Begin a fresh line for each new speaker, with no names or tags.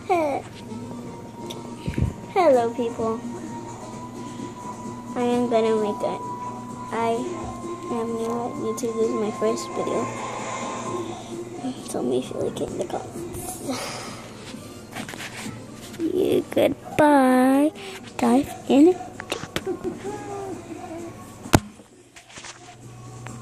Hello, people. I am gonna make it. I am new at YouTube. This is my first video. Tell me if you like it in the comments. Yeah, goodbye. Dive in.